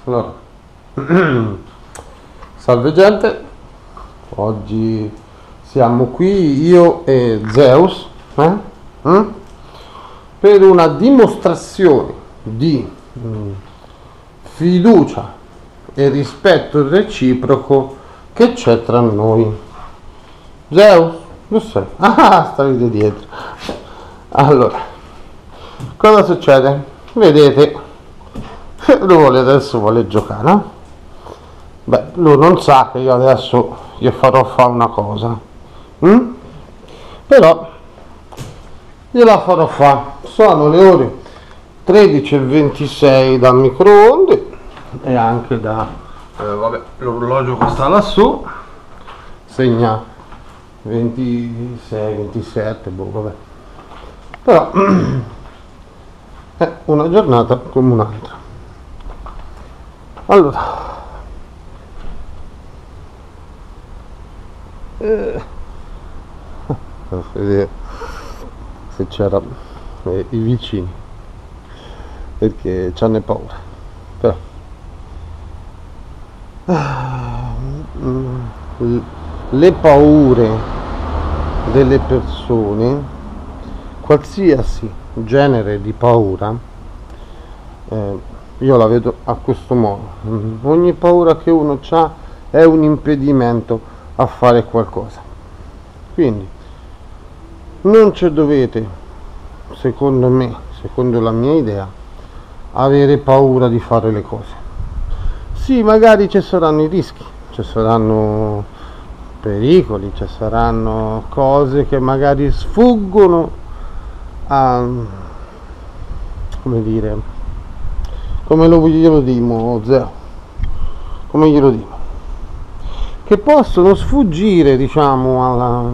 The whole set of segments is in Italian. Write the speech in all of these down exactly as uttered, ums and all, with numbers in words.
Allora, salve gente, oggi siamo qui io e Zeus eh? Mm? per una dimostrazione di mm, fiducia e rispetto reciproco che c'è tra noi. Zeus, dove sei? Ah, stavi dietro. Allora, cosa succede? Vedete, lui vuole adesso vuole giocare, no? Beh, lui non sa che io adesso gli farò fare una cosa, mm? Però gliela farò fare. Sono le ore tredici e ventisei dal microonde e anche da eh, vabbè, l'orologio che sta lassù segna ventisei ventisette, boh, vabbè. Però è una giornata come un'altra. Allora, eh, per vedere se c'erano eh, i vicini, perché c'hanno paura. Però ah, mm, le paure delle persone, qualsiasi genere di paura, eh, io la vedo a questo modo: ogni paura che uno ha è un impedimento a fare qualcosa. Quindi non ci dovete, secondo me, secondo la mia idea, avere paura di fare le cose. Sì, magari ci saranno i rischi, ci saranno pericoli, ci saranno cose che magari sfuggono a, come dire, come lo glielo dimo, Zeo, come glielo dimo, che possono sfuggire, diciamo, alla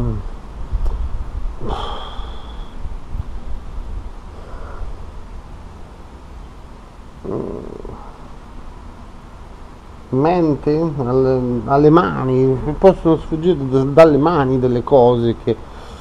mente, alle, alle mani, possono sfuggire dalle mani delle cose che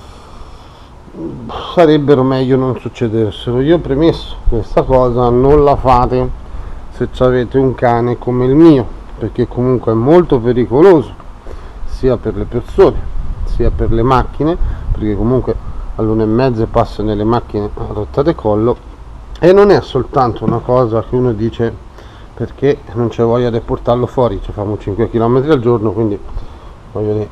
sarebbero meglio non succedessero. Io premesso questa cosa, non la fate se avete un cane come il mio, perché comunque è molto pericoloso sia per le persone sia per le macchine, perché comunque all'una e mezza passa nelle macchine a rotta di collo, e non è soltanto una cosa che uno dice perché non c'è voglia di portarlo fuori, ci facciamo cinque chilometri al giorno, quindi voglio dire,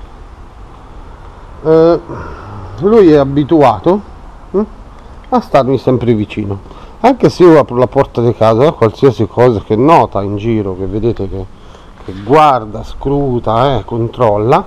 eh, lui è abituato hm, a starmi sempre vicino. Anche se io apro la porta di casa, qualsiasi cosa che nota in giro, che vedete che, che guarda, scruta, eh, controlla,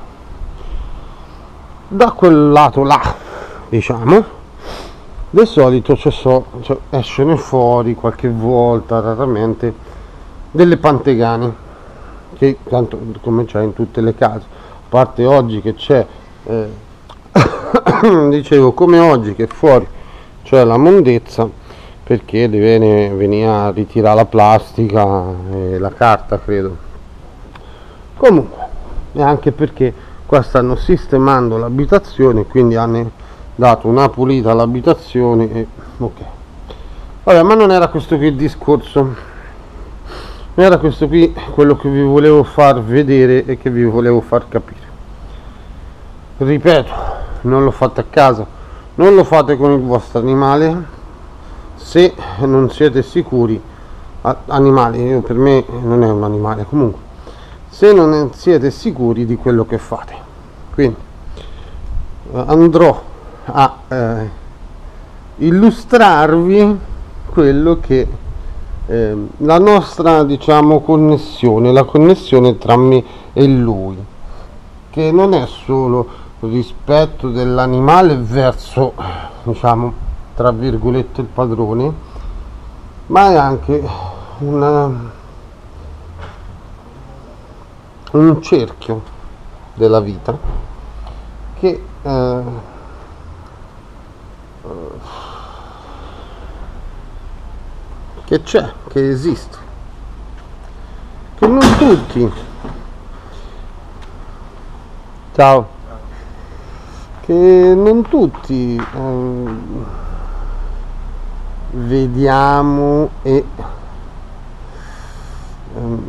da quel lato là, diciamo, di solito c'è so, cioè, escono fuori qualche volta, raramente, delle pantegane, che tanto come c'è in tutte le case, a parte oggi che c'è, eh, dicevo, come oggi che fuori c'è la mondezza, perché deve venire a ritirare la plastica e la carta, credo. Comunque, e anche perché qua stanno sistemando l'abitazione, quindi hanno dato una pulita all'abitazione e ok. Vabbè, ma non era questo qui il discorso, non era questo qui quello che vi volevo far vedere e che vi volevo far capire. Ripeto, non lo fate a casa, non lo fate con il vostro animale se non siete sicuri. Animale, io, per me non è un animale, comunque, se non siete sicuri di quello che fate. Quindi andrò a eh, illustrarvi quello che eh, la nostra, diciamo, connessione, la connessione tra me e lui, che non è solo rispetto dell'animale verso, diciamo, tra virgolette, il padrone, ma è anche una, un cerchio della vita che eh, che c'è, che esiste, che non tutti, ciao, che non tutti eh, vediamo e ehm,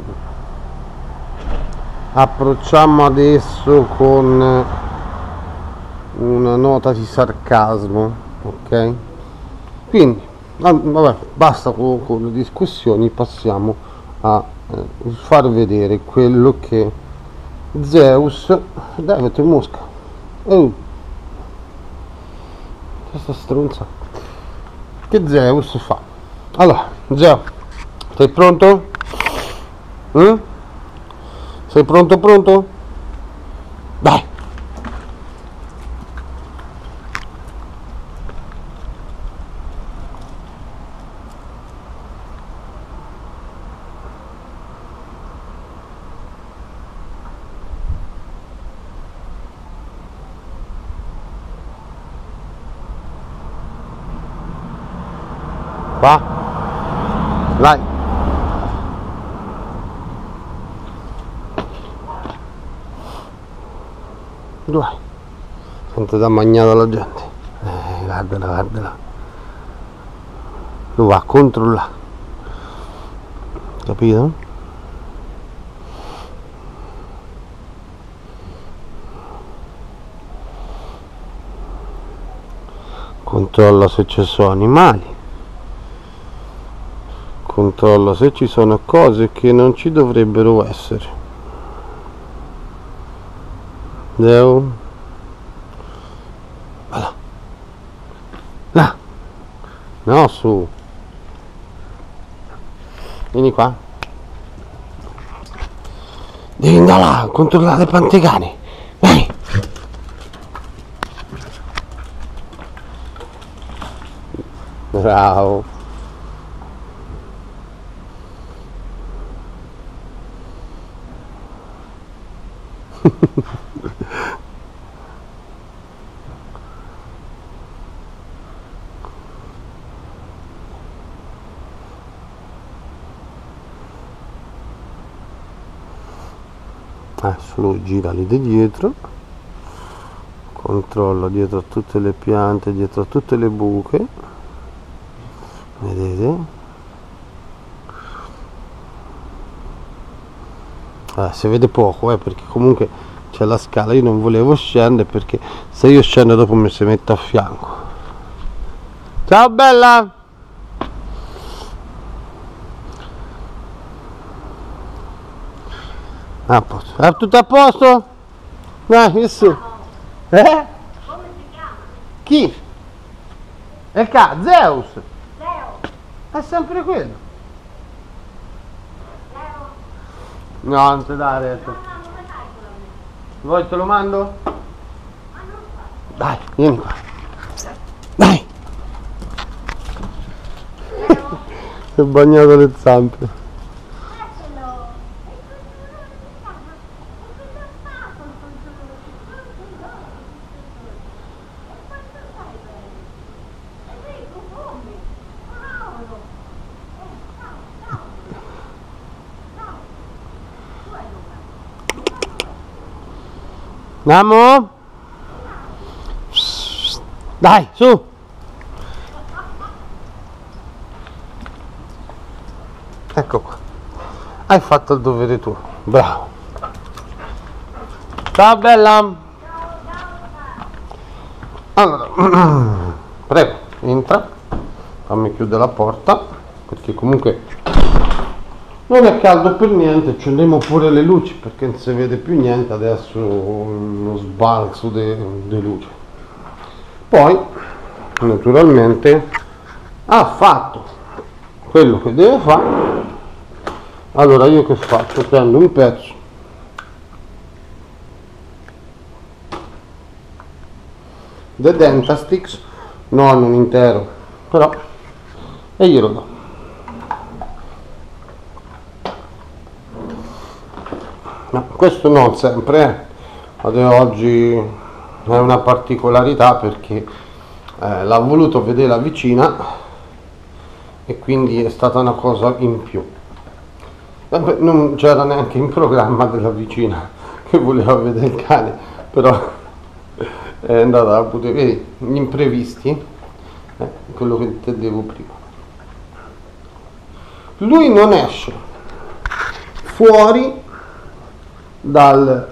approcciamo adesso con una nota di sarcasmo, ok? Quindi vabbè, basta con, con le discussioni, passiamo a eh, far vedere quello che Zeus, dai, metto in mosca, oh, questa stronza, che Zeus fa. Allora, Zeus, sei pronto? Mm? Sei pronto pronto? Dai! Qua, vai. Dove? Sento da mangiare la gente. Eh, guardala, guardala. Lo va a controllare. Capito? Controlla se ci sono animali. Controlla se ci sono cose che non ci dovrebbero essere. Devo... Là. Là. No, su. Vieni qua. Devi andare là a controllare le pantegane. Vai. Bravo. Adesso lui gira lì di dietro, controlla dietro a tutte le piante, dietro a tutte le buche, vedete? Ah, si vede poco, eh, perché comunque c'è la scala, io non volevo scendere perché se io scendo dopo mi si mette a fianco. Ciao bella! A posto. È tutto a posto? Dai, su. Eh? Come si chiama? Chi? È il ca? Zeus! Leo. È sempre quello. Leo. No, non ti dà retta. No, no, come fai con me? Vuoi te lo mando? Ma non fa. Dai, vieni qua. Dai! Leo. Si è bagnato le zampe. Faccelo. E cosa fa con controllo? E quanto fai bene? E ricco come? Paolo. Eh, ciao, ciao. Ciao. Tu hai Luca. Andiamo? Dai, su! Ecco qua. Hai fatto il dovere tuo. Bravo. Ciao bella. Allora, prego, entra. Fammi chiudere la porta perché comunque non è caldo per niente. Accendiamo pure le luci perché non si vede più niente adesso, lo sbalzo di luce. Poi naturalmente ha fatto quello che deve fare. Allora io che faccio? Prendo un pezzo The Dentastix, non un intero però, e glielo do. No, questo non sempre, eh. Ad oggi è una particolarità perché eh, l'ha voluto vedere la vicina e quindi è stata una cosa in più. Vabbè, non c'era neanche in programma della vicina che voleva vedere il cane, però è andata a poter vedere gli imprevisti, eh, quello che intendevo prima. Lui non esce, fuori dal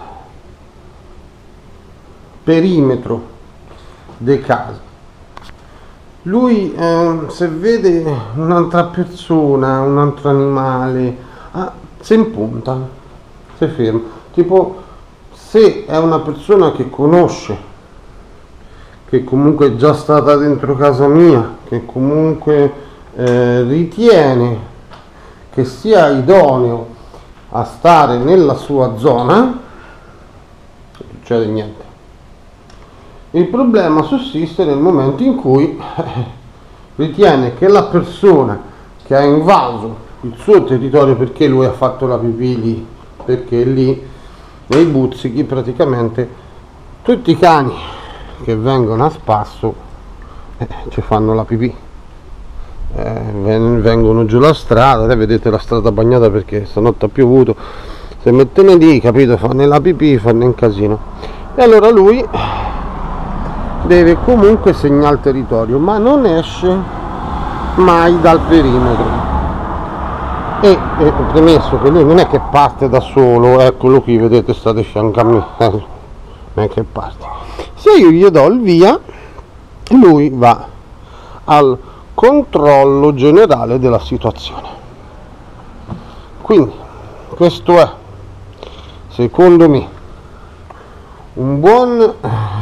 perimetro di casa. Lui eh, se vede un'altra persona, un altro animale, ah, si impunta, si ferma. Tipo, se è una persona che conosce, che comunque è già stata dentro casa mia, che comunque eh, ritiene che sia idoneo a stare nella sua zona, non succede niente. Il problema sussiste nel momento in cui ritiene che la persona che ha invaso il suo territorio, perché lui ha fatto la pipì lì, perché lì nei buzzichi praticamente tutti i cani che vengono a spasso eh, ci fanno la pipì, eh, vengono giù la strada, eh, vedete la strada bagnata perché stanotte ha piovuto, se mettono lì, capito, fanno la pipì, fanno un casino, e allora lui deve comunque segnare il territorio, ma non esce mai dal perimetro. E, e premesso che lui non è che parte da solo, eccolo qui, vedete, state fianco a me, eh, non è che parte. Se io gli do il via, lui va al controllo generale della situazione. Quindi questo è, secondo me, un buon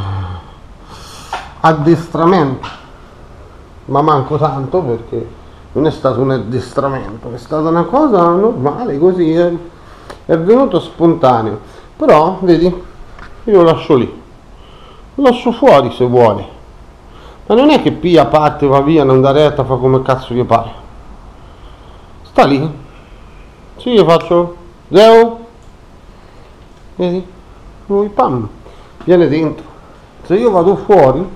addestramento, ma manco tanto, perché non è stato un addestramento, è stata una cosa normale, così è, è venuto spontaneo. Però vedi, io lo lascio lì, lo lascio fuori se vuole, ma non è che piglia, parte, va via, non dà retta, fa come cazzo gli pare, sta lì. Se io faccio Zeo, vedi, lui pam, viene dentro. Se io vado fuori,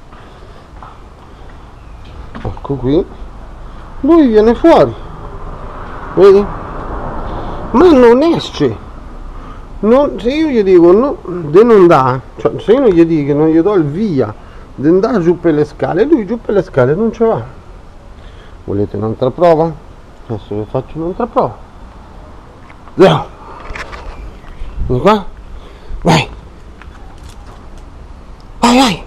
ecco qui, lui viene fuori, vedi, ma non esce. Non, se io gli dico no, de non dà, cioè se io non gli dico, non gli do il via di andare giù per le scale, lui giù per le scale non ci va. Volete un'altra prova? Adesso vi faccio un'altra prova. Zero, vieni qua, vai, vai, vai.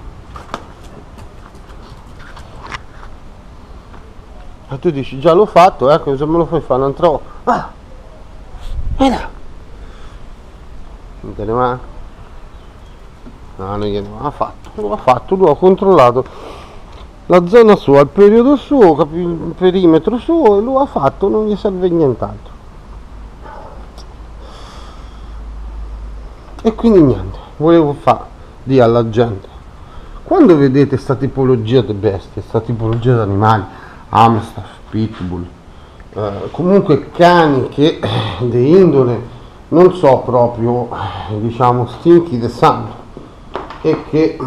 Ma tu dici già l'ho fatto, ecco, se me lo fai fare un'altra volta, va, vai là. Non te ne va? No, non gliene va fatto, lo ha fatto, lui ha controllato la zona sua, il periodo suo, il perimetro suo, e lui ha fatto, non gli serve nient'altro. E quindi niente, volevo fare dire alla gente, quando vedete sta tipologia di bestie, sta tipologia di animali, hamster, pitbull, eh, comunque cani che di indole non so proprio, diciamo, stinchi di sangue, e che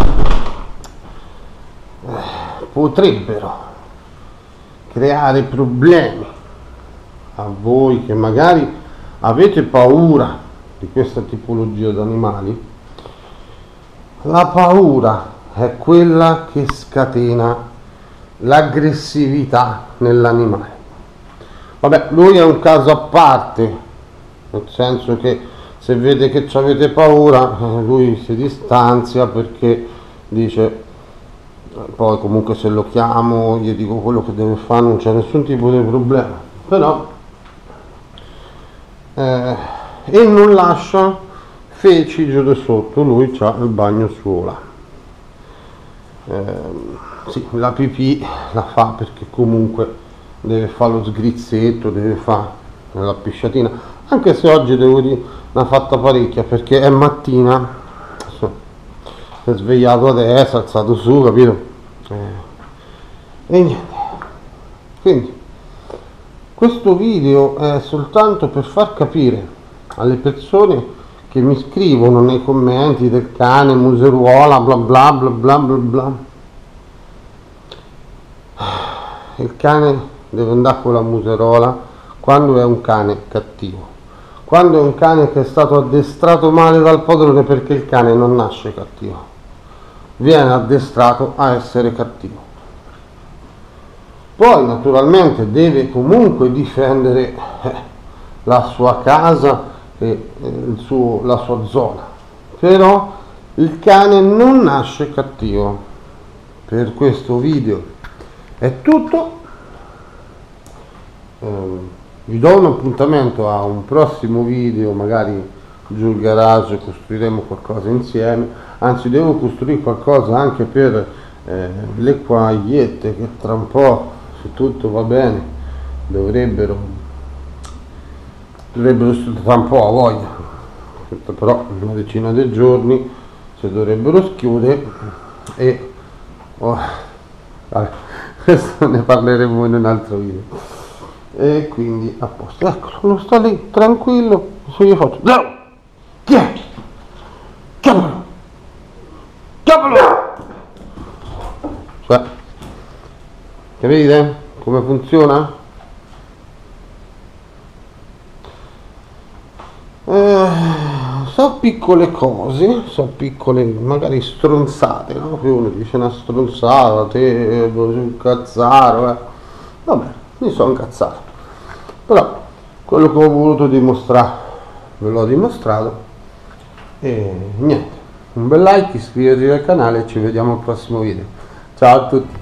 eh, potrebbero creare problemi a voi che magari avete paura di questa tipologia di animali. La paura è quella che scatena l'aggressività nell'animale. Vabbè, lui è un caso a parte, nel senso che se vede che avete paura, lui si distanzia, perché dice, poi comunque se lo chiamo, gli dico quello che deve fare, non c'è nessun tipo di problema, però eh, e non lascia feci giù di sotto, lui c'ha il bagno suo là, eh, sì, la pipì la fa perché comunque deve fare lo sgrizzetto, deve fare la pisciatina, anche se oggi devo dire ne ha fatta parecchia, perché è mattina, so, si è svegliato adesso, è alzato su, capito? Eh, e niente. Quindi questo video è soltanto per far capire alle persone che mi scrivono nei commenti del cane, museruola, bla bla bla bla bla bla. Il cane deve andare con la muserola quando è un cane cattivo. Quando è un cane che è stato addestrato male dal padrone, perché il cane non nasce cattivo, viene addestrato a essere cattivo. Poi naturalmente deve comunque difendere eh, la sua casa e il suo, la sua zona, però il cane non nasce cattivo. Per questo video è tutto, eh, vi do un appuntamento a un prossimo video, magari giù il garage costruiremo qualcosa insieme, anzi devo costruire qualcosa anche per eh, le quagliette che tra un po', se tutto va bene, dovrebbero dovrebbero tra un po' a voglia, però una decina di giorni si dovrebbero schiudere e oh, vabbè, questo ne parleremo in un altro video. E quindi a posto, eccolo, non sta lì tranquillo, se io faccio no! Chi è? Chiamalo! Chiamalo! Cioè, capite come funziona? Eh, so piccole cose, so piccole magari stronzate, no? Che uno dice una stronzata, te, un cazzaro, eh. Vabbè, mi sono incazzato, però quello che ho voluto dimostrare ve l'ho dimostrato. E niente, un bel like, iscrivetevi al canale e ci vediamo al prossimo video. Ciao a tutti.